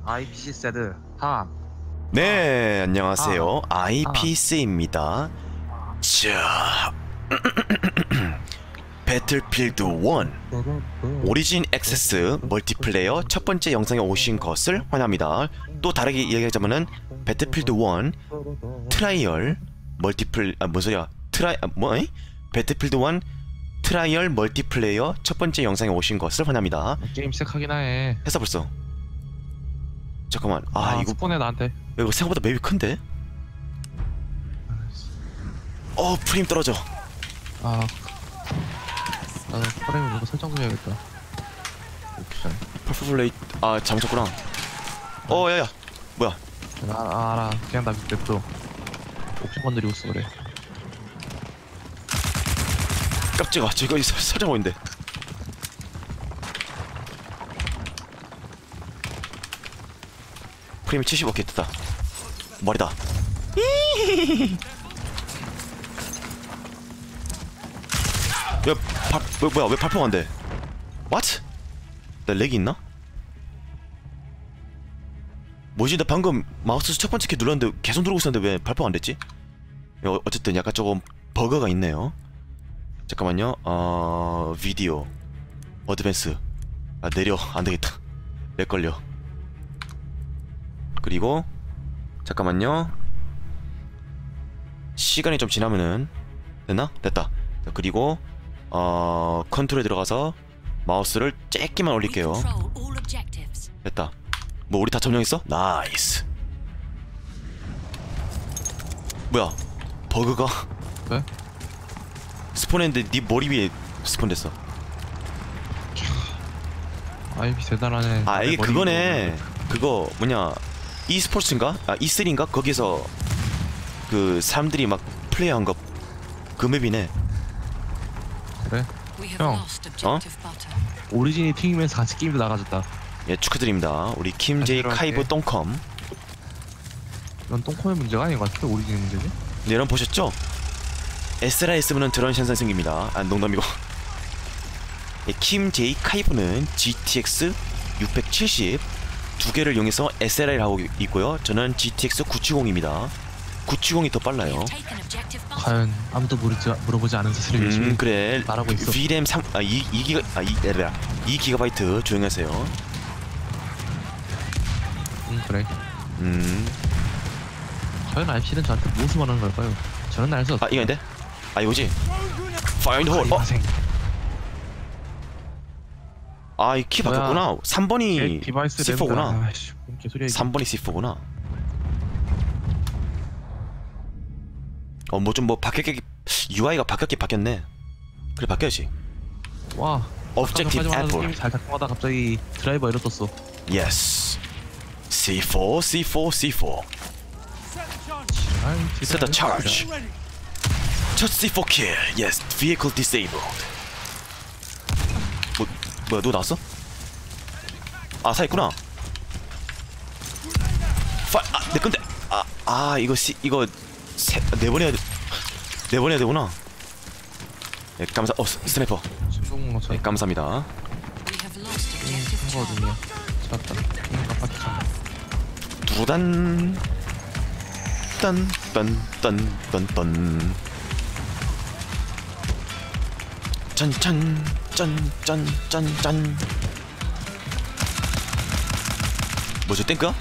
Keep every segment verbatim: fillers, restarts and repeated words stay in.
아이피씨 세드 하. 네, 안녕하세요. 아. 아이피씨입니다. 자, 배틀필드 일 오리진 액세스 멀티플레이어 첫 번째 영상에 오신 것을 환영합니다. 또 다르게 이야기하자면은 배틀필드 일 트라이얼 멀티플 아 뭔 소리야? 트라이 아, 뭐? 배틀필드 일 트라이얼 멀티플레이어 첫 번째 영상에 오신 것을 환영합니다. 게임 시작하긴 해. 했어 벌써. 잠깐만. 아, 아 이거 스폰해 나한테. 야, 이거 생각보다 맵이 큰데? 어 프레임 떨어져. 아 나도 프레임 이거 설정 좀 해야겠다. 옵션. 퍼플레이 아 잘못했구나. 어 야야 뭐야? 아, 아 알아. 그냥 나 맵도 옵션 건드리고 있어 그래. 깜짝아 저거 설정 보인대. 프레임이 칠십. 오케이 됐다. 머리다. 야 발, 뭐, 뭐야 왜 발포 안 돼? What? 나 렉이 있나? 뭐지? 나 방금 마우스 첫 번째 키 눌렀는데 계속 누르고 있었는데 왜 발포가 안 됐지? 어, 어쨌든 약간 조금 버그가 있네요. 잠깐만요. 어... 비디오 어드밴스. 아 내려 안되겠다. 렉 걸려. 그리고 잠깐만요. 시간이 좀 지나면은 됐나? 됐다. 자, 그리고 어... 컨트롤에 들어가서 마우스를 쬐기만 올릴게요. 됐다. 뭐 우리 다 점령했어? 나이스. 뭐야 버그가 왜? 스폰했는데 네 머리 위에 스폰됐어. 아이피 대단하네. 아 이게 그거네. 그거 뭐냐 e스포츠인가? 아 이쓰리인가? 거기서 그 사람들이 막 플레이한 거 그 맵이네. 그래? 형 어? 오리진이 튀기면서 같이 게임도 나가졌다. 예 축하드립니다. 우리 김제이 카이브 똥컴. 이건 똥컴의 문제가 아닌 것 같아. 오리진의 문제지? 네, 여러분 보셨죠? 에스라에스는 드런 현상 생깁니다. 아 농담이고. 예, 김제이 카이브는 지티엑스 육백칠십 두 개를 이용해서 에스엘아이를 하고 있고요. 저는 지티엑스 구백칠십입니다. 구백칠십이 더 빨라요. 과연 아무도 모르지, 물어보지 않은 사실을 열심히 음 그래. 말하고 있어. 브이램 삼, 아, 이, 이 기가 아, 이, 에라, 이 기가바이트 조용히 하세요. 음 그래. 음. 과연 아이피씨는 저한테 무엇을 원하는 걸까요? 저는 알 수 없어. 아 이거 아닌데? 아 이거지? Find hole. 어? 아 이 키 바뀌었구나. 삼 번이 씨 포구나. 아이씨, 뭔 개소리야, 삼 번이 씨 포구나. 어 뭐 좀 뭐 바뀌었게 유아이가 바뀌었게 바뀌었네. 그래 바뀌어야지. 와. Objective Apple. 잘 작동하다 갑자기 드라이버 에러 떴어. Yes. 씨 포 씨 포 씨 포. Set the charge. Just 씨 포 kill. Yes. Vehicle disabled. 뭐 뭐야 누가 나왔어? 아 살있구나. 파 아내 건데. 아 아 이거 씨 이거 세 네 번 해야 돼. 네 번 해야 되구나. 네 감사. 어 스나이퍼. 네 감사합니다. 거든요. 찾았다. 두단 딴딴딴딴딴딴 짠짠 짠짠짠짠. 뭐죠 땡크야?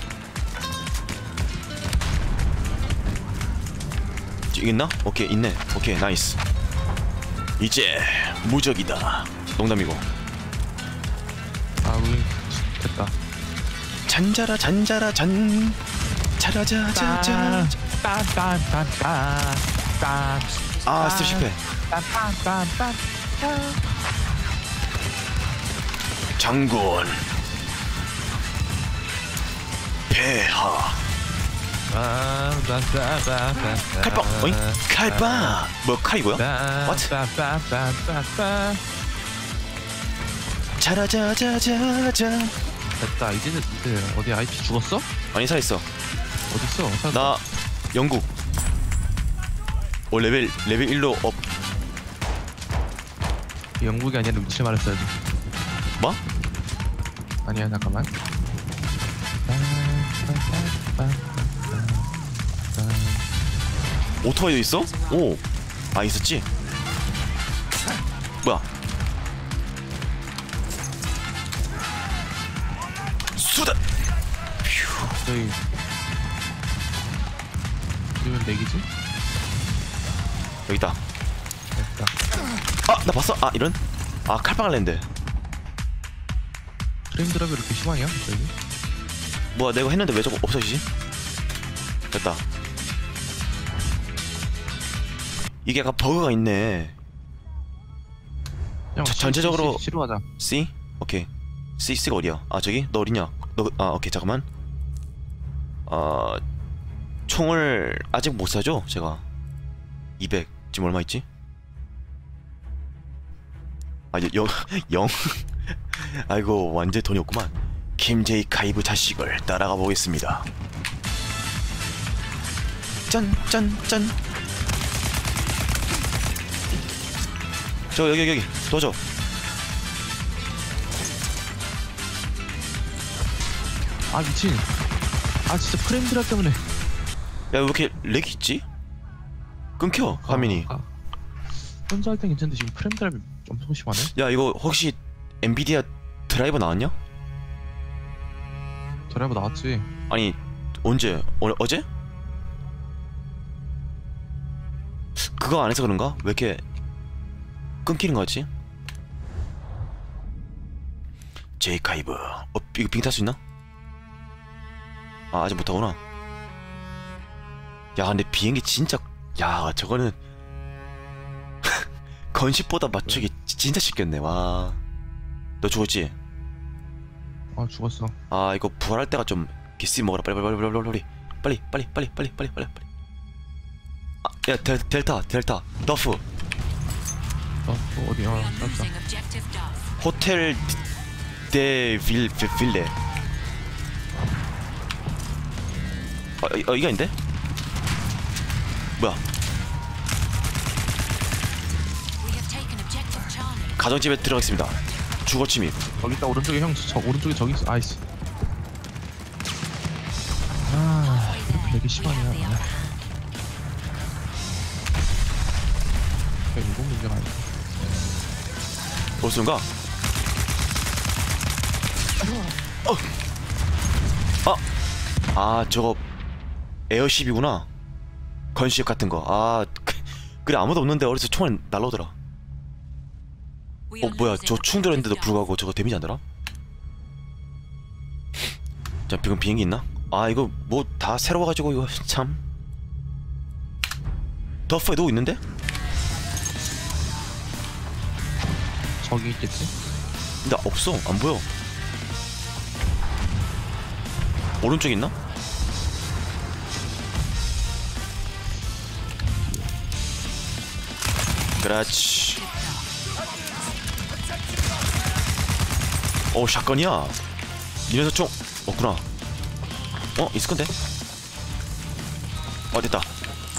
있나? 오케이 있네. 오케이 나이스. 이제 무적이다. 농담이고. 아 우리 됐다. 잔자라 잔자라 잔 자라자자자. 딴딴딴딴딴. 아 스텝 실패. 딴딴딴딴. 장군 폐하. 칼빵 어이? 칼빵 뭐 칼이 뭐야? What? 자라자자자자. 됐다. 이제는 이제 어디 아이피 죽었어? 아니 살아있어. 어딨어? 나 영국. 오 레벨 레벨 일로 업. 영국이 아니라 눈치 말했어야지. 뭐? 아니야 잠깐만. 아... 오토바이도 있어? 오. 아 있었지? 뭐야? 수다. 저희 이러면 내기지? 여기 있다. 됐다. 아, 나 봤어? 아, 이런? 아, 칼빵을 냈는데. 프레임 드랍이 이렇게 심하냐? 저기? 뭐야, 내가 했는데 왜 저거 없어지지? 됐다. 이게 약간 버그가 있네. 그냥 자, 시- 전체적으로- 시- 시로 하자. C? 오케이. C, C가 어디야? 아, 저기? 너 어디냐? 너, 아, 오케이, 잠깐만. 어, 총을 아직 못 사죠? 제가. 이백. 지금 얼마 있지? 아, 영, 영. 아이고, 완전 돈이 없구만. 김제이 카이브 자식을 따라가 보겠습니다. 짠, 짠, 짠. 저 여기 여기 도와줘. 아 미친. 아 진짜 프레임 드랍 때문에. 야, 왜 이렇게 렉이 있지? 끊겨 화면이. 아, 아. 혼자 할 땐 괜찮은데 지금 프레임 드랍이 엄청 심하네. 야, 이거 혹시 엔비디아 드라이버 나왔냐? 드라이버 나왔지. 아니, 언제? 어, 어제? 그거 안 해서 그런가? 왜 이렇게 끊기는 거지? 제이카이브. 어, 이거 빙 탈 수 있나? 아, 아직 못하구나. 야, 근데 비행기 진짜, 야, 저거는 건식보다 맞추기 진짜 쉽겠네. 와, 너 죽었지? 아 죽었어. 아, 이거 부활할 때가 좀 기스 먹어라. 빨리 빨리 빨리 빨리 빨리 빨리 빨리 빨리 빨리 빨리 빨리 빨리. 아, 야, 델, 델타 델타 더프. 어, 또 어디야? 맞다. 호텔 데 빌, 빌, 빌레. 어, 어, 이게 아닌데? 뭐야? 가정집에 들어가겠습니다. 주거 침입. 저기 있다 오른쪽에 형. 저 오른쪽에 저기 있어. 아이씨. 아 이렇게 되게 심하냐. 아. 이건 문제가 아니야. 어디선가? 어! 아! 아, 저거 에어쉽이구나. 건식 같은 거. 아, 그, 그래, 아무도 없는데 어디서 총알 날라오더라. 어, 뭐야, 저 충돌했는데도 불구하고 저거 데미지 안 들어? 자, 지금 비행기 있나? 아, 이거 뭐 다 새로워가지고 이거 참. 더프에 누구 있는데? 저기 있겠지? 근데 없어, 안 보여. 오른쪽에 있나? 그렇지. 어, 샷건이야. 니네서 총 없구나. 어, 있을 건데. 어, 됐다.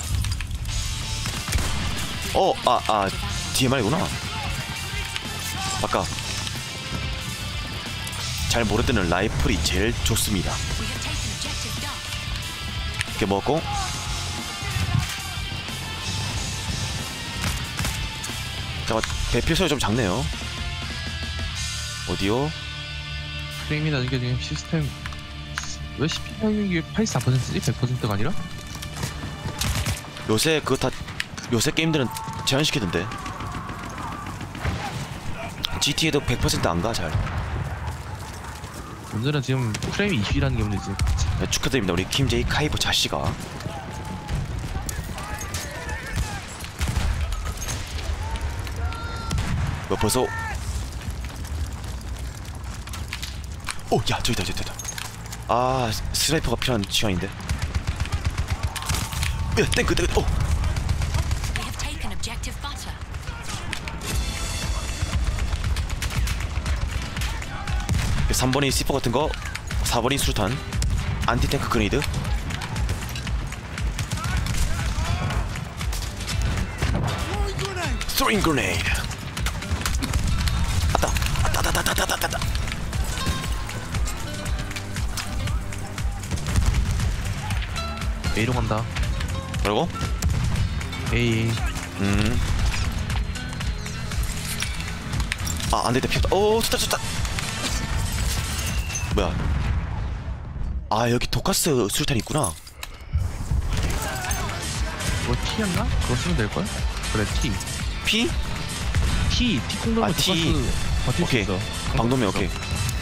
어, 아, 아, 디엠알이구나. 아까 잘 모를 때는 라이플이 제일 좋습니다. 이렇게 먹고. 잠깐, 배필 소리 좀 작네요. 어디요? 프레임이나 이게 지금 시스템 왜 씨피유 이게 팔십사 퍼센트지? 백 퍼센트가 아니라? 요새 그거 다 요새 게임들은 제한시키던데. 지티에도 백 퍼센트 안 가 잘. 문제는 지금 프레임이 이슈라는 게 문제지. 네, 축하드립니다, 우리 김제이 카이브 자씨가. 뭐 벌써. 오, 야, 저기다 저기다. 아, 스나이퍼가 필요한 시간인데. 야, 땡크 땡크. 오. 삼 번이 시퍼 같은 거, 사 번이 수류탄, 안티탱크 그레이드. 스트링 그레이드. 아따, 아따, 아따, 아따, 아따, 아따. A로 간다. 그리고 에이. 음. 아, 안 되겠다. 피었다. 오, 좋다, 좋다. 뭐야? 아, 여기 독가스 수류탄 있구나. 뭐 T였나? 그거 쓰면 될걸? 그래 T. 피? T. T 콩 누르면 아, T. 독가스 버틸 오케이. 수 있어. 방독면 오케이.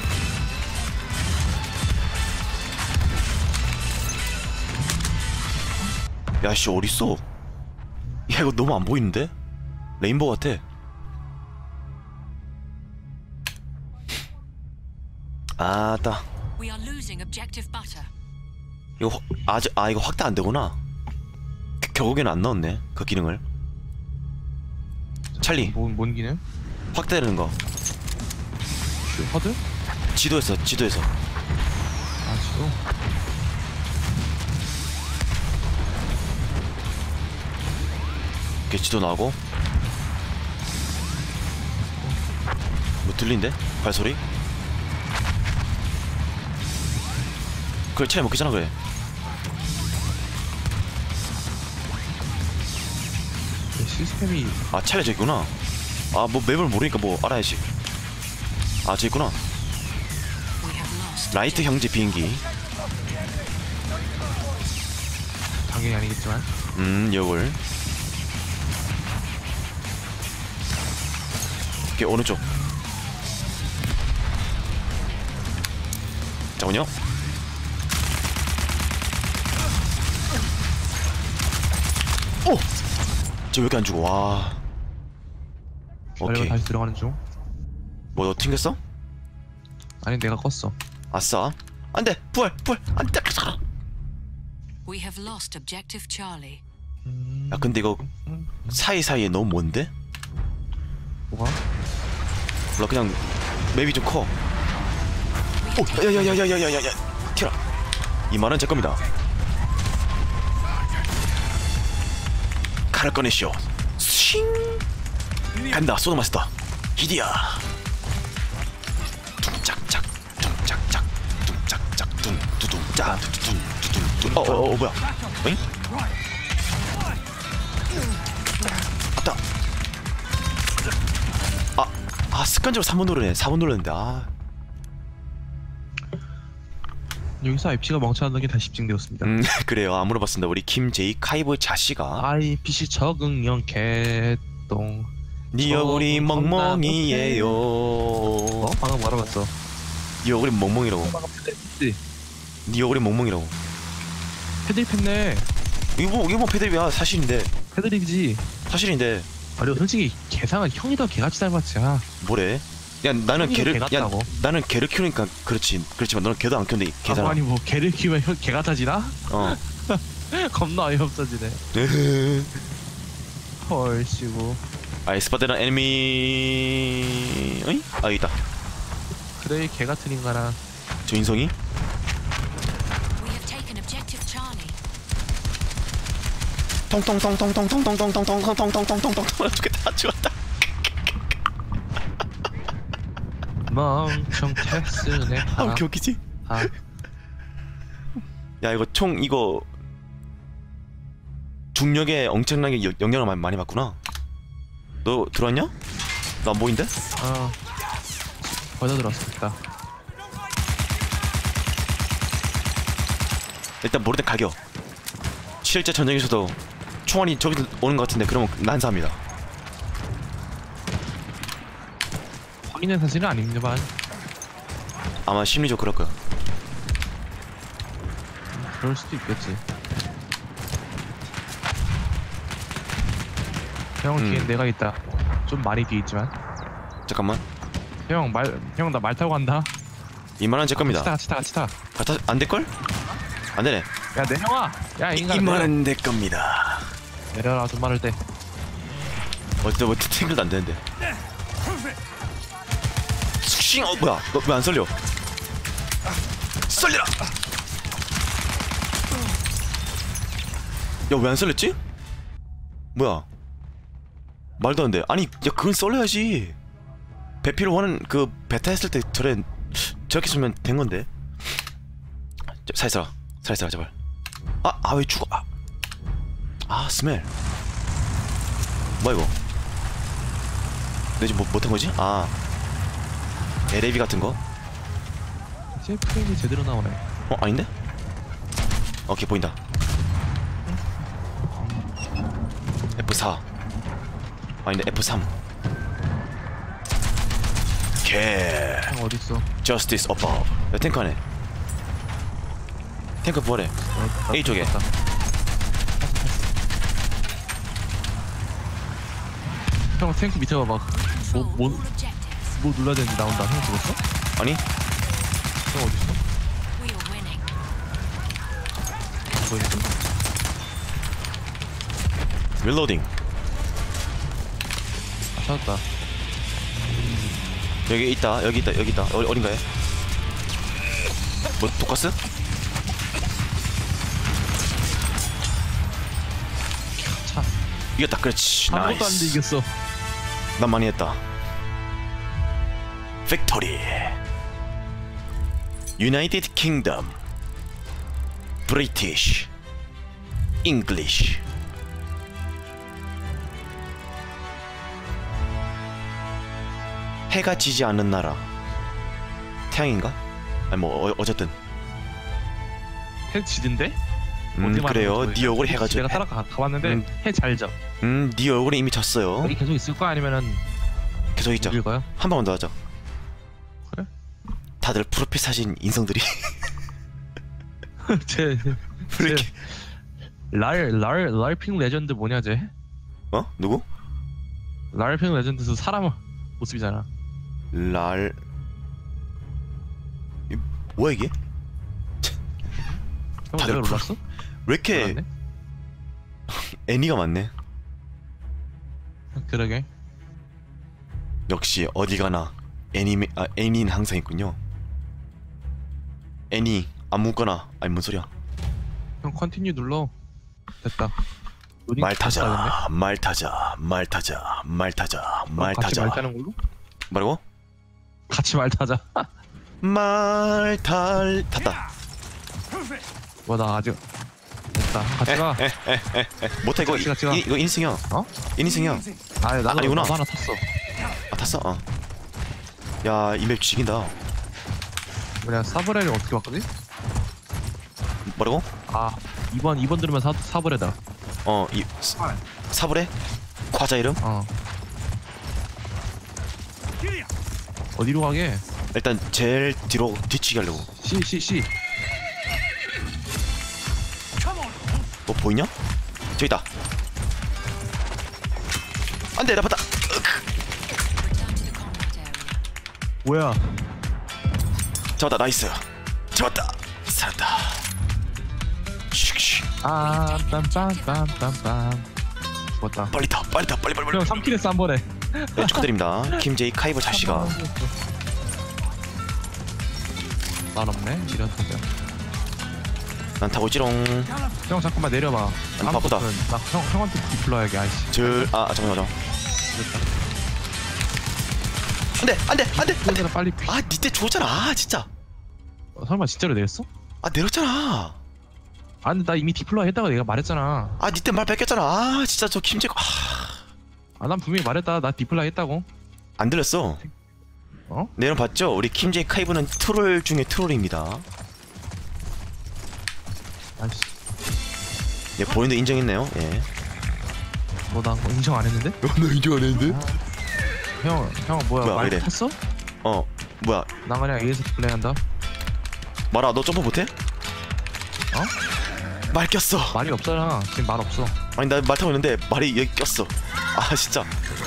야씨 어딨어? 야 이거 너무 안 보이는데? 레인보우 같아. 아따. We are losing objective butter. 이거 확- 아직 아 이거 확대 안 되구나. 겨- 결국에는 안 넣었네 그 기능을. 찰리 뭔, 뭔 기능? 확대되는 거. 슈, 허드? 지도에서 지도에서. 아 지도? 이렇게 지도 나오고. 뭐 들린데? 발소리? 그래 차이 먹히잖아 그래. 시스템이 아 찰리 저기 있구나. 아 뭐 맵을 모르니까 뭐 알아야지. 아 저기 있구나. We have lost. 라이트 형제 비행기. 당연히 아니겠지만 음 여울. 오케이 오른쪽. 잠깐만요. 오! 쟤 왜 이렇게 안 죽어? 와. 저희가 오케이. 다시 들어가는 중. 뭐 너 튕겼어? 아니 내가 껐어. 아싸. 안돼. 부활 부활 안돼. We have lost objective Charlie. 음... 야 근데 이거 음, 사이사이에 너무 먼데? 뭐가? 몰라 그냥 맵이 좀 커. 오! 야야야야야야야야 튀라. 이 말은 제 겁니다. 칼을 꺼내시오. 싱 간다. 소드 마스터 히디야. 둥짝짝 둥짝짝 둥짝짝 둥두둥짜 두두둥. 어어어 뭐야? 어잉? 아따. 아, 아 습관적으로 삼 번 누르네. 사 번 눌렀는데 아. 여기서 아이피씨가 멍청하다는 게 다시 입증되었습니다. 음 그래요. 안 물어봤습니다. 우리 김제이 카이브 자씨가 아이피씨 적응형 개똥. 니 얼굴이 저- 멍멍이에요. 어? 방금 알아봤어. 니 얼굴이 멍멍이라고. 패드 니 얼굴이 멍멍이라고. 패드립 했네. 이거 뭐 이거 뭐 패드립이야. 사실인데. 패드립이지. 사실인데. 아니 솔직히 개상은 형이 더 개같이 닮았지. 아, 뭐래? 야 나는 형이 더 개를 야 개같다고. 나는 개를 키우니까 그렇지. 그렇지만 너는 개도 안 키우는데 아, 개잖아. 아니 뭐 개를 키우면 형 개같아지나? 어. 겁나 어이없어지네. 헐씨고. 아이스바드는 에니미. 어이? 아 여기 있다. 그래 개같은 인간아. 저 인성이? We have taken objective Charlie. 통통통통통통통통통통통통통통통. 죽겠다. 죽었다. 멍청 테스네. 아 이렇게 웃기지? 아, 야 이거 총 이거 중력에 엄청나게 여- 영향을 많이, 많이 받구나. 너 들어왔냐? 너 안 보인대? 아, 거의 다 들었습니다. 일단 모를 때 가격. 실제 전쟁에서도 총알이 저기 오는 것 같은데 그러면 난사합니다. 확인된 사실은 아닙니다만 아마 심리적으로 그럴 거야. 그럴 수도 있겠지. 형 음. 뒤엔 내가 있다. 좀 많이 뒤에 있지만. 잠깐만. 형 말, 형 나 말 타고 간다. 이만한 제 겁니다. 같이 타, 같이 타, 같이 타. 안 될걸? 안 되네. 야 내형아, 야 인간. 이만한 내 겁니다. 내려라 좀 말할 때. 어때 뭐 탱글도 안 되는데. 쑥싱 어 뭐야? 너 왜 안 썰려? 썰려라. 야 왜 안 썰렸지? 뭐야? 말도 안 돼. 아니 야 그건 썰려야지. 배피를 원하는 그 베타 했을 때 저래 저렇게 쓰면 된 건데. 살살아 살살아 제발. 아 아 왜 죽어? 아, 아 스멜. 뭐야 이거? 내 지금 뭐, 못한 거지? 아 엘에이비 같은 거? 제 프레임이 제대로 나오네. 어 아닌데? 오케이 보인다. 에프 사 아닌데 에프 삼. 개 형 어딨어? Justice above. 야 탱크 안에 탱크 부활해. 어, A 쪽에. 다 형 탱크 밑에 봐봐. 뭐, 뭐, All objectives. 뭐 눌러야 되는지 나온다. 형 죽었어? 아니 형 어딨어? We are winning. 뭐 있어? 릴로딩. 아, 찾았다. 여기 있다 여기 있다 여기 있다. 어, 어딘가에? 뭐 독가스? 차. 이겼다. 그렇지. 아무것도 안 돼 나이스. 이겼어. 난 많이 했다. 빅토리. 유나이티드 킹덤. 브리티시. 잉글리시. 해가 지지 않는 나라. 태양인가? 아니 뭐 어, 어쨌든. 해 지던데? 음 어디 말하는 그래요. 거야? 네 얼굴이 해가 져. 내가 살아 가, 가봤는데 음. 해 잘 져. 음네 얼굴이 이미 졌어요. 여기 계속 있을 거야 아니면은 계속 있죠. 읽어요? 한 번만 더 하죠. 그래? 다들 프로필 사진 인성들이 제, 왜 이렇게 랄, 랄, 랄핑 레전드 뭐냐 쟤? 어? 누구? 랄핑 레전드에서 사람 모습이잖아. 랄 이, 뭐야 이게? 형 다들 내가 프로- 놀랐어? 왜 이렇게 알았네? 애니가 많네. 그러게. 역시 어디 가나 애니메 아 애니는 항상 있군요. 애니 아무거나 아니 뭔 소리야? 형 컨티뉴 눌러. 됐다. 로딩 말 됐다겠네? 타자 말 타자 말 타자 말 타자 말 같이 타자 말 타는 걸로? 뭐라고? 같이 말 타자. 말 탈 탔다. 와 나 아직 됐다. 같이 가. 못해 이거 같이 가, 같이 가. 이, 이거 인승형. 어? 인승형. 아 나도 아니구나. 나도 하나 탔어. 아 탔어? 어. 야 이 맵 죽인다. 뭐냐 사브레를 어떻게 바꾸지? 뭐라고? 아 이번 이번 들으면 사 사브레다. 어이 사브레? 과자 이름? 어. 어디로 가게? 일단 제일 뒤로 뒤치기 하려고. C C C. 뭐 보이냐? 저기 있다. 안돼 나봤다. Return to the combat area. 뭐야? 잡았다. 나이스. 잡았다. 살았다. 슉슉. 아 빰빰빰빰빰. 죽었다. 빨리 타. 빨리 타. 빨리 빨리 빨리. 형 삼 킬 했어 한 번에. 네, 축하드립니다. 김제이 카이버 자식아. 말 없네. 이런 소리야. 난 타고 있지롱. 형 잠깐만 내려봐. 아니, 바쁘다. 나형 형한테 불러야게. 아이씨. 줄아 잠깐만 잠깐만. 안돼 안돼 안돼. 그러잖아 빨리. 피- 아 니때 죽었잖아. 아, 진짜. 어, 설마 진짜로 내렸어? 아 내렸잖아. 아 근데 나 이미 디플로이 했다고 내가 말했잖아. 아 니때 말 뺏겼잖아. 아 진짜 저 김제가 아, 아 난 분명히 말했다. 나 디플로이 했다고. 안 들렸어. 어? 내용 봤죠? 우리 김제이 카이브는 트롤 중에 트롤입니다. 아이씨. 예 본인도 인정했네요. 예. 뭐나 인정 안 했는데? 나 인정 안 했는데? 형, 형 뭐야 뭐야, 말 왜 이래? 했어? 어 뭐야 난 그냥 A에서 플레이한다. 말아 너 점프 못해? 어? 말 꼈어. 말이 없잖아. 지금 말 없어. 아니 나 말 타고 있는데 말이 여기 꼈어. 아 진짜.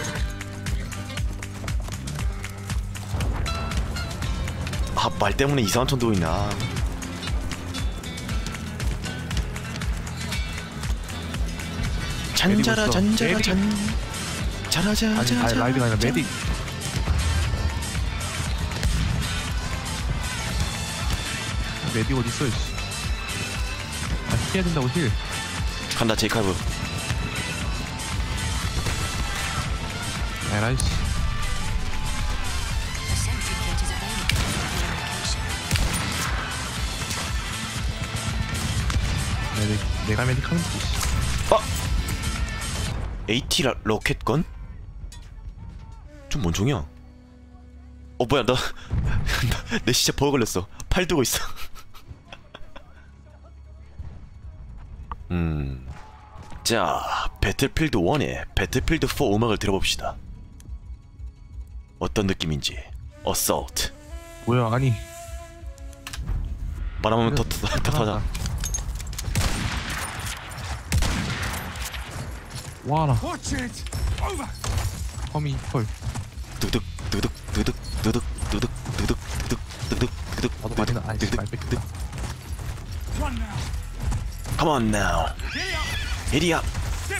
아 말 때문에 이상한 톤 들고 있나. 잔자라 메딕 잔자라 메딕. 잔 자라자 아니, 아니 자자 라이드가 아니라 메딕. 메딕 어디 있어? 이씨. 아 피해야 된다고 힐. 간다 제이카브. 에라이씨. The sentry kit is available at your location. 메딕 내가 메딕 하면 되지. 에이티 라, 로켓건? 좀 뭔 종이야? 어 뭐야 나 내 진짜 버거 걸렸어. 팔 두고 있어. 음. 자, 배틀필드 일의 배틀필드 사 음악을 들어봅시다. 어떤 느낌인지. 어설트. 뭐야 아니 말하면 더 더 더 터져. 와라 허미 헐 두둑 두둑 두둑 두둑 두둑 두둑 두둑 두둑 두둑 나도 많이 나 아이씨 말 뺏겼다. Come on now. Giddy up.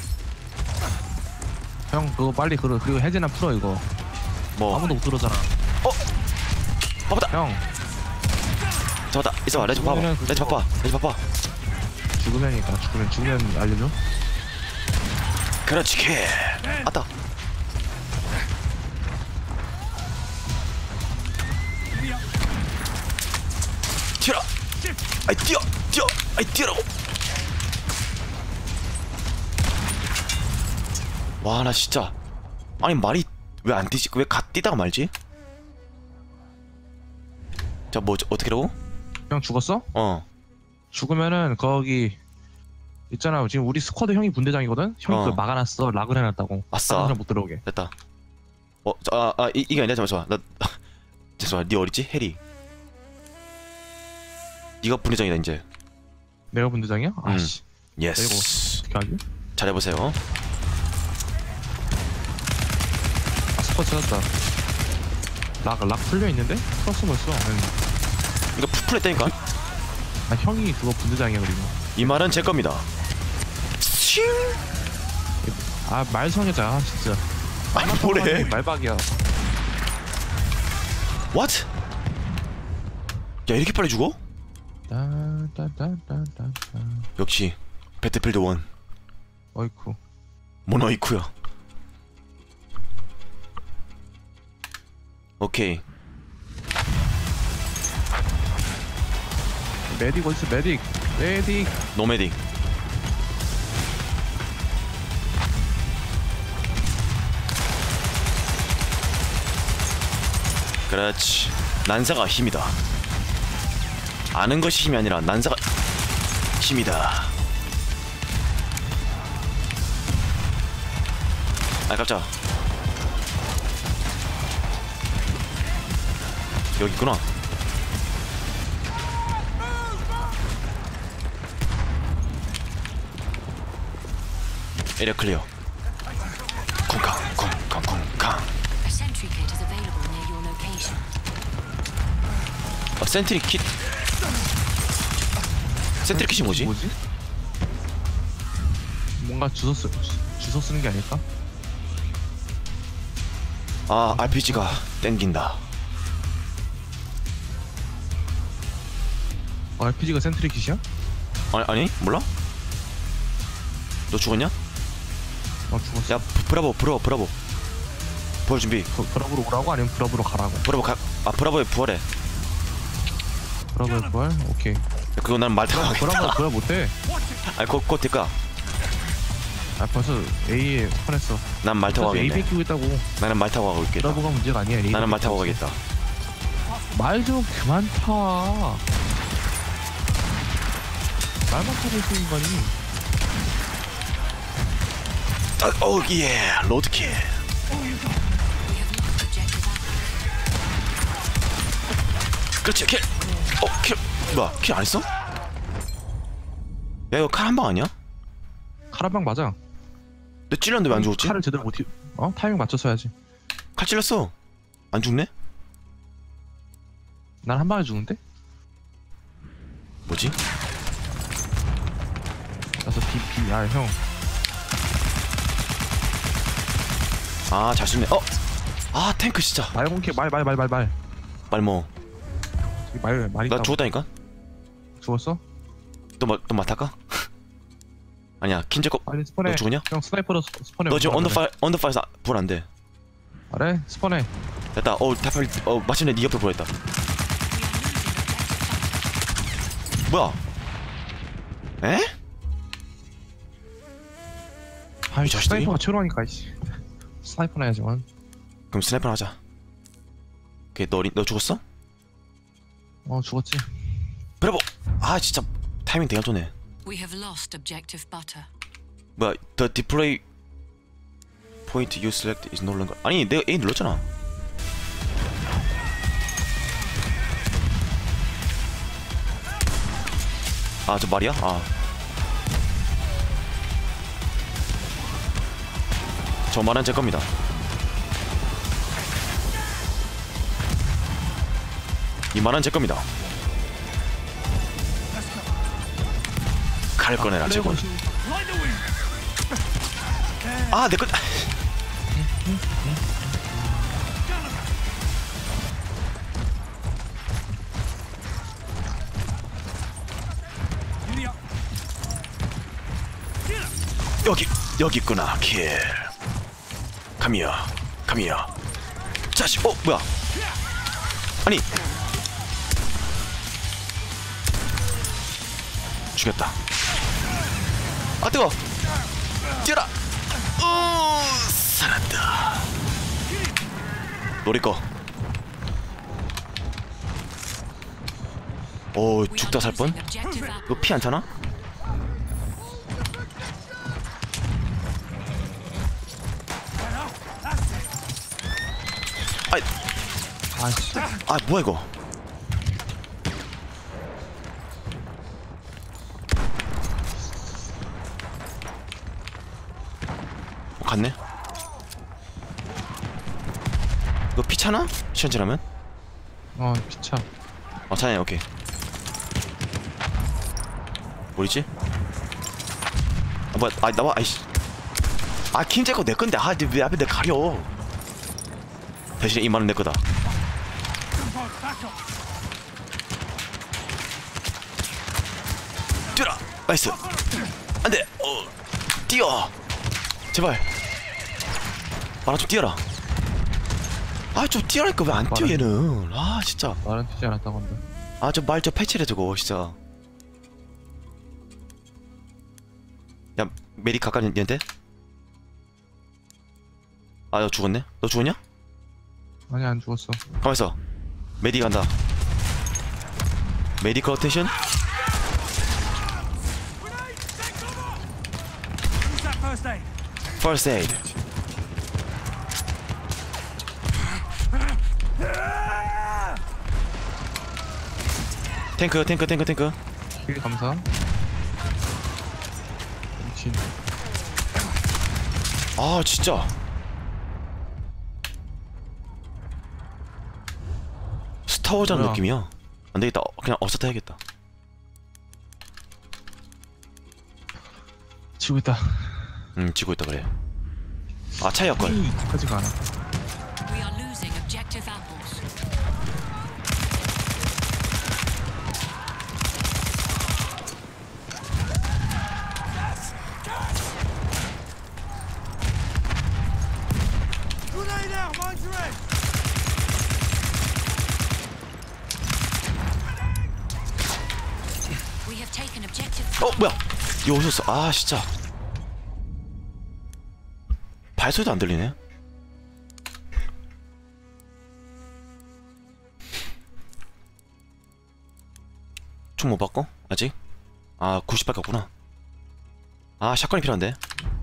형 그거 빨리 그러 그리고 해제나 풀어 이거. 뭐? 아무도 못 들어잖아. 어? 봐보다. 형 잡았다. 있어봐. 레지 봐봐. 레지 봐봐. 레지 봐봐. 죽으면이니까 죽으면 죽으면 알려줘. 그렇지. 개. 아따. 튀어라. 아이 뛰어. 뛰어. 아이 뛰어라고. 와 나 진짜 아니 말이 왜 안 뛰지? 왜 갓 뛰다가 말지? 자 뭐 어떻게라고? 형 죽었어? 어. 죽으면은 거기 있잖아 지금 우리 스쿼드 형이 분대장이거든? 형이 어. 그걸 막아놨어. 락을 해놨다고. 아싸. 다른 사람 못 들어오게. 됐다. 어, 저, 아, 아, 이, 이게 아니라 잠깐만, 나, 죄송합니다. 니 어딨지? 해리. 니가 분회장이다 이제. 내가 분대장이야? 음. 아씨 예스. 어떻게 하지? 잘해보세요. 아 스쿼드 찾았다. 락, 락 풀려있는데? 풀었어 벌써. 아니, 이거 푸풀했다니까? 아 형이 그거 분대장이야 그리고. 이 말은 제 겁니다. 칭! 아 말성여자 아, 진짜. 아니 뭐래? 말박이야. What? 야 이렇게 빨리 죽어? 따따따따따. 역시 배틀필드 일. 어이쿠. 모노이쿠야. 오케이. 메딕 어딨어 메딕. 메딕. 노메딕. 그렇지. 난사가 힘이다. 아는 것이 힘이 아니라 난사가 힘이다. 아 깜짝. 여기 있구나. 에리어 클리어. 쿵쾅 쿵쾅 쿵쾅. A sentry kit is available near your location. 어, 센트리 킷. 센트리 킷이 뭐지? 뭐지? 뭔가 주소 쓰 주- 주소 쓰는 게 아닐까? 아 알피지가 땡긴다. 어, 알피지가 센트리 킷이야? 아니 아니 몰라? 너 죽었냐? 어 죽었어. 야 브- 브라보 브라보 브라보. 부활 준비. 브, 브라보로 오라고 아니면 브라보로 가라고? 브라보 가. 아 브라보에 부활해. 야, 브라보에 부활? 오케이. 그거 난 말 타고 브라보 가겠다. 부활 못해. 아니 곧곧 될까? 아 벌써 A에 스폰했어. 난 말 타고 A 가겠네. 뺏기고 있다고. 나는 말 타고 가고 있겠다. 브라보가 문제가 아니야. A 나는 말 타고 가겠다. 말좀 그만 타. 말만 타고 있는 인간이. 아, 오 예. 로드킬. We have marked objective Alpha. 그렇지 킬. 어 킬. 뭐야 킬 안 했어? 야 이거 칼 한 방 아니야? 카라방 맞아. 내 찔렸는데 왜 안 죽었지? 칼을 제대로 못 휘... 어? 타이밍 맞춰서 해야지. 칼 찔렸어. 안 죽네? 난 한 방에 죽는데? 뭐지? 그래서 B, B, R 형. 아 잘 쏘네. 어? 아 탱크 진짜. 말공캐 말 말 말 말 말. 말모. 저기 말 말이 나 있다고. 죽었다니까? 죽었어? 또또 맡을까? 아니야 킨제kop. 아니 스폰해. 너 죽었냐? 형 스나이퍼로 스- 스폰해. 너 지금 올라가래. 언더파이 언더파이에서 불 안 돼. 그래? 스폰해. 됐다. 어 대팔. 어 마침내 네 옆에 보였다. 뭐야? 에? 아이 이 자식들이? 스나이퍼가 최로하니까 이씨. 스나이퍼나 해야지만. 그럼 스나이퍼 하자. 오케이 너, 어리- 너 죽었어? 어 죽었지. 브라보! 아 진짜 타이밍 되게 안 좋네. We have lost objective butter. 뭐야 The display point you select is no longer. 아니 내가 A 눌렀잖아. 아 저 말이야? 아 저 말은 제 겁니다. 이 말은 제 겁니다. 칼 꺼내라 제군. 아 내꺼. 여기 여기 있구나. 킬. 카미야 카미야 자식. 어 뭐야 아니 죽였다. 아 뜨거. 뛰어라. 어 살았다. 노리 거. 오 We are 죽다 살 뻔. losing objective apple. 이거 피 안 차나? 아이 아씨. 아 뭐야 이거. 어, 갔네. 이거 피 차나? 시간 지나면? 어 피차. 어 차네. 오케이. 어디지? 아 뭐야 아 나와 아이씨. 아 킹제 거 내 건데 아 왜 앞에 내 가려. 대신에 이만은 내 거다. 뛰어라. 나이스. 안돼. 어 뛰어. 제발. 말아 좀 뛰어라. 아 좀 뛰어라니까 왜 안 뛰어 얘는. 아 진짜. 말은 뛰지 않았다고 한다. 아 저 말 좀 패치래 저거 진짜. 야 메리 가까이 얘한테. 아 너 죽었네? 너 죽었냐? 아니 안 죽었어. 가만있어. 메디 간다. 메디컬 어텐션. First aid. 탱크 탱크 탱크 탱크. 길 감사. 미친. 아 진짜 스타워즈 뭐야? 느낌이야. 안되겠다. 그냥 어서트 해야겠다. 지고 있다. 음 지고 있다 그래. 아 차이 역걸. 하지가 않아. We are losing objective apples. We have taken objective. 어 뭐야 이거 오셨어. 아 진짜 발소리도 안 들리네. 총 못 바꿔? 아직? 아 구십밖에 없구나. 아 샷건이 필요한데.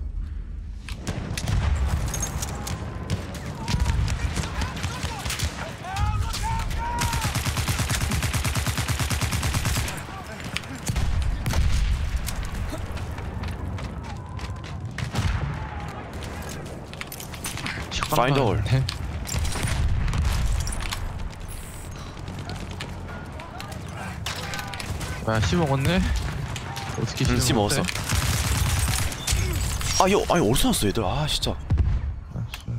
Find all. 뭐야 씨 먹었네? 어떻게 씨 응, 씨 먹었대? 먹었어. 아, 여, 아니 어디서 났어 얘들. 아, 진짜. 알았어.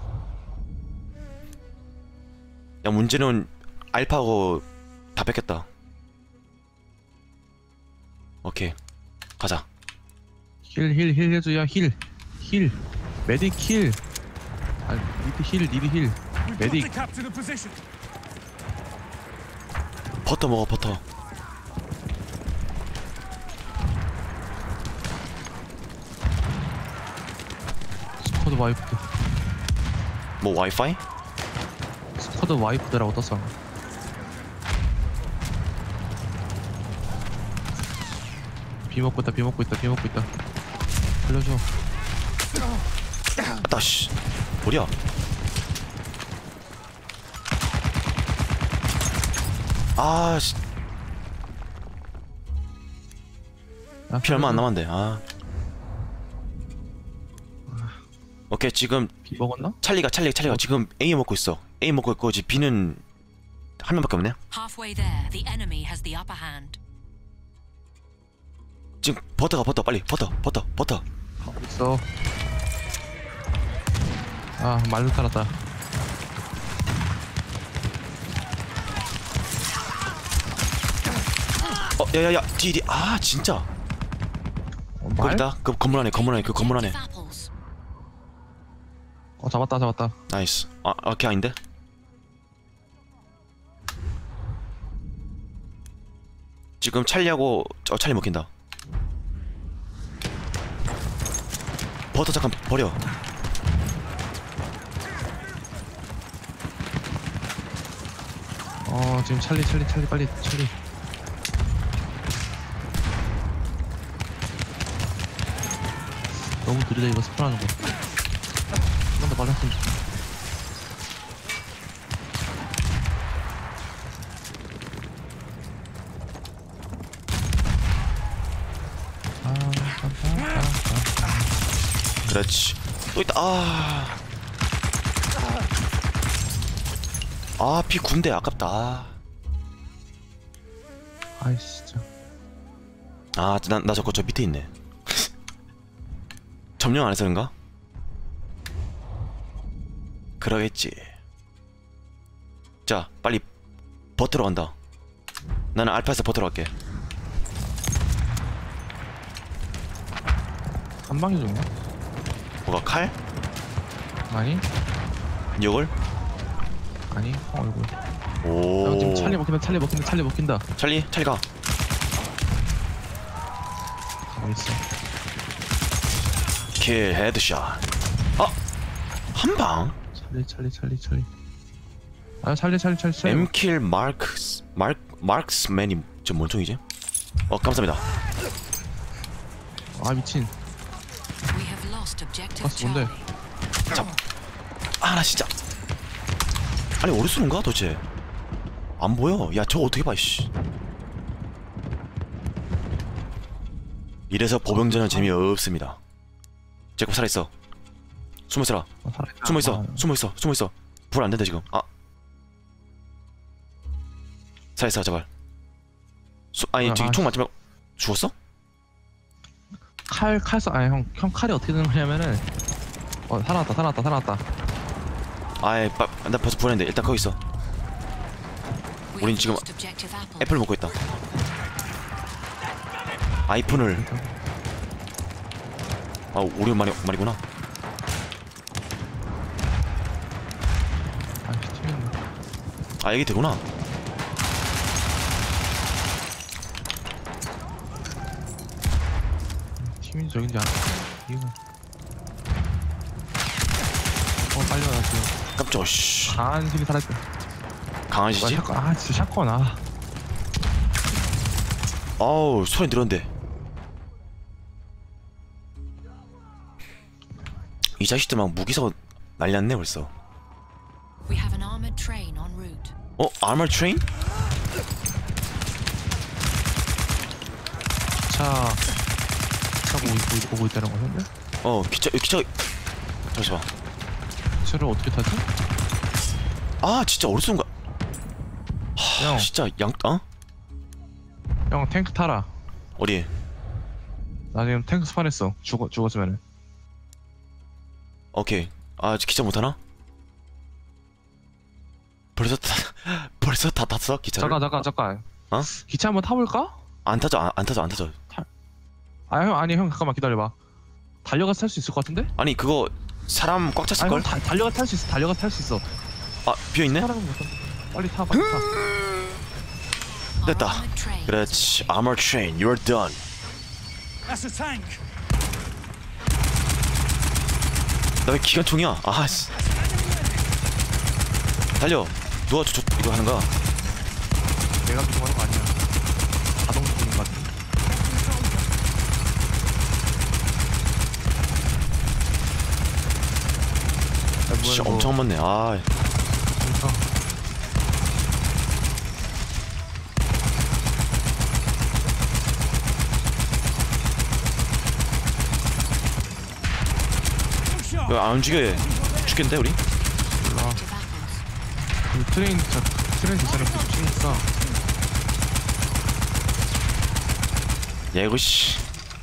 야, 문제는 알파고 다 뺏겼다. 오케이, 가자. 힐 힐 힐 해줘야 힐. 힐. 메딕 힐. 아 니드 힐 니드 힐. 메딕. 버터 먹어, 버터. 와이프드. 뭐 와이파이? 스쿼드 와이프드라고 떴어. 비 먹고 있다 비 먹고 있다 비 먹고 있다. 살려줘. 아따 씨 어디야? 아 씨. 야, 피 얼마 안 살려줘. 남았는데. 아. 오케이 지금 비 먹었나? 찰리가 찰리 찰리가 지금 A 먹고 있어. A 먹고 있고 지금 B는 한 명밖에 없네. Halfway there, the enemy has the upper hand. 지금 버터가 버터 빨리 버터 버터 버터. 하고 있어. 아 말로 살았다. 어 야야야 뒤뒤 아 진짜. 어, 말? 거기다 그 건물 안에 건물 안에 그 건물 안에. Objective apples. 어 잡았다 잡았다. 나이스. 아 오케이 아닌데. 지금 찰리하고 어 찰리 먹힌다. 버터 잠깐 버려. 어 지금 찰리 찰리 찰리 빨리 찰리. 너무 느리다 이거 스폰하는 거. 한 번 더 빨리 했으면 좋겠다. 아, 깜깜깜깜. 그렇지. 또 있다. 아. 아, 피 군대 아깝다. 아이 진짜. 아, 나, 나 저거 저 밑에 있네. 점령 안 해서 그런가? 그러겠지. 자, 빨리 버터로 간다. 나는 알파에서 버터로 갈게. 한 방에 죽나? 뭐가 칼? 아니 이걸? 아니 어 얼굴. 오. 야, 지금 찰리 먹힌다 찰리 먹힌다 찰리 먹힌다. 찰리, 찰리 가. 가고 있어. 킬 헤드샷. 아, 한 방? 찰리 찰리 찰리 찰리. 아 찰리 찰리 찰리 찰리. 엠킬 마크스 마크 마크스맨이 저 뭔총이지? 어 감사합니다. 아 미친. We have lost objective 가스 뭔데? Charlie. 아 나 진짜. 아니 어디 쏘는가 도대체? 안 보여. 야 저거 어떻게 봐 씨. 이래서 보병전은 재미없습니다. 제거 살아있어. 숨어있어라. 어, 살아있다. 숨어있어. 아, 숨어있어. 숨어있어. 불 안된다 지금. 아 살아있어 제발. 수, 아니 아, 저기 아, 총 맞지 말고. 죽었어? 칼 칼 써. 아니 형, 형 칼이 어떻게 되는 거냐면은 어 살아났다 살아났다 살아났다. 아이 빠, 나 벌써 불안했는데 일단 거기 있어. We 우린 have 지금 lost objective apples. 애플 먹고 있다. 아이폰을. 아 우리 말이 말이구나. 아 미치겠네. 아 이게 되구나. 팀이 저긴지 안. 이거. 어 빨리 와라 지금. 깜짝. 씨. 강한 힘이 살아있다. 강아지지? 샷건 아 진짜 샷건 아. 아우 소리 들었는데. 이 자식들 막 무기사고 난리났네 벌써. We have an armored train en route. 어? 아머 트레인? 차 차고 오고, 오고 있다는 거였는데? 어 기차 기차. 잠시만. 차를 어떻게 타지? 아 진짜 어디서 온 거야? 형, 진짜 양 어? 형 탱크 타라. 어디? 나 지금 탱크 스판했어. 죽어 죽었으면은. 오케이. 아 기차 못 타나? 벌써 타 벌써 다 탔어 기차를? 잠깐 잠깐 잠깐. 어? 기차 한번 타볼까? 안 타죠 안, 안 타죠 안 타죠. 아 형 아니 형 잠깐만 기다려봐. 달려가서 탈 수 있을 것 같은데? 아니 그거 사람 꽉 찼을 아니 걸? 형 다, 달려가 탈 수 있어. 달려가 탈 수 있어. 아 비어 있네? 사람은 못 탄다. 빨리 타 빨리 타. Our 됐다. armored train. 그렇지. Armor train, you're done. That's a tank. 나 왜 기관총이야? 아씨. 달려. 누가 저, 저 이거 하는 거야? 내가 조종하는 거 아니야. 자동 조종인 것 같은데. 야, 뭐야, 씨 이거. 엄청 많네. 아. 그러니까. 왜 안 움직여 얘? 죽겠는데 우리? 몰라. Objective apples. 그 트레인 자 트레인 대사를 붙이니까 야 이거 씨.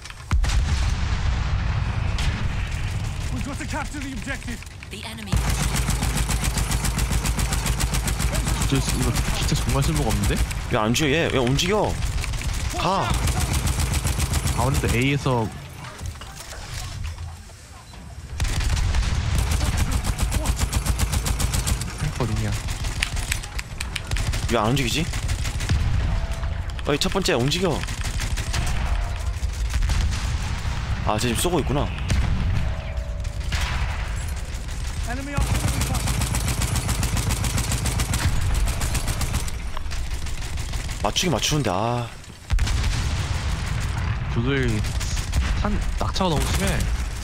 We've got to capture the objective. The enemy. 진짜 이거 진짜 정말 쓸모가 없는데? 왜 안 움직여 얘? 왜 움직여? 가. 가운데 A에서 어딨냐? 왜 안 움직이지? 어이 첫 번째 움직여. 아, 쟤 지금 쏘고 있구나. Enemy artillery fire. 맞추기 맞추는데 아. 그걸 한 낙차가 너무 심해.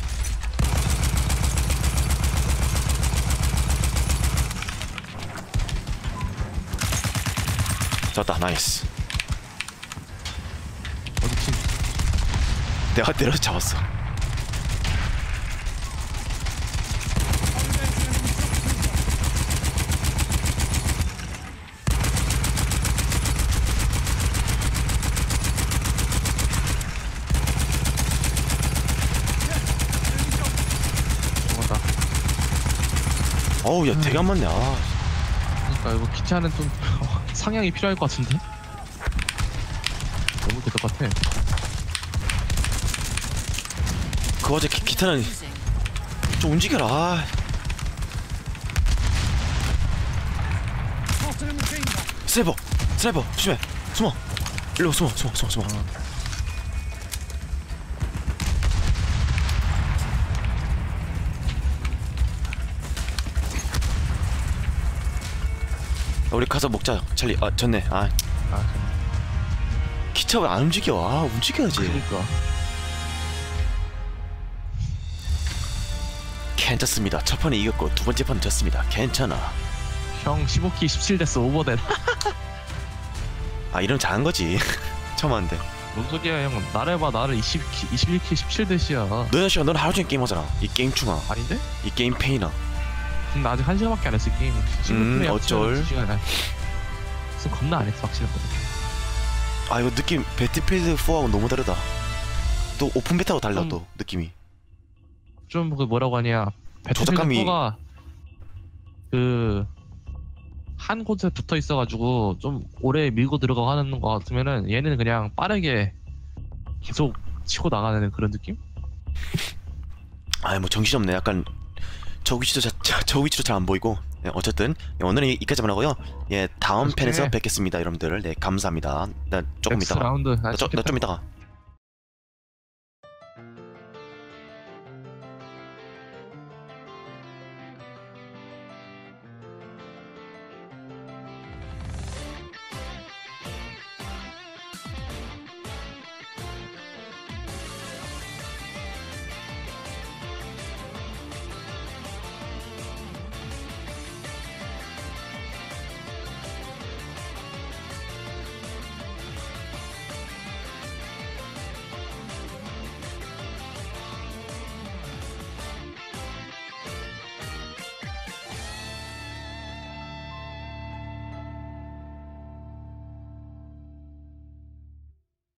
잡았다. 나이스. 어디 팀? 내가 내려서 잡았어. 죽었다. 어우 야 되게 안 맞네. 아. 그러니까 이거 기차는 좀 상향이 필요할 것 같은데? 너무 대답 같아. 그 어제 기, 기타는 Losing. 좀 움직여라. 아. Hostile machine gun. 스나이퍼 스나이퍼 조심해. 숨어. 일로 숨어 숨어 숨어 숨어. 우리 가서 먹자. 찰리. 아 졌네. 아 아, 기차 왜 안 움직여? 아 움직여야지. 그러니까. 괜찮습니다. 첫 판에 이겼고 두 번째 판 졌습니다. 괜찮아. 형 십오 킬 십칠 됐어. 오버된. 아 이러면 잘한 거지. 처음 하는데. 뭔 소리야 형. 나를 봐. 나를 이십 킬, 이십일 킬 십칠 대시야. 너네 씨가 너는 하루 종일 게임하잖아. 이 게임충아. 아닌데? 이 게임 페이나. 지금 나 아직 한 시간밖에 안 했어 게임. 음, 어쩔. 시간 무슨 겁나 안 했어 확실하거든. 아 이거 느낌 배틀필드 사하고 너무 다르다. 또 오픈 베타하고 달라 음. 또 느낌이. 좀 그 뭐라고 하냐. 조작감이- 배틀필드가 그 한 곳에 붙어 있어가지고 좀 오래 밀고 들어가고 하는 거 같으면은 얘는 그냥 빠르게 계속 치고 나가는 그런 느낌? 아이 뭐 정신없네. 약간 저 위치도 자, 자, 저 위치도 잘 안 보이고. 예, 어쨌든 예, 오늘은 여기까지만 하고요. 예 다음 오케이. 편에서 뵙겠습니다 여러분들. 네 감사합니다. 나 조금 넥스 이따가 라운드. 아, 나 좀 좋겠다. 이따가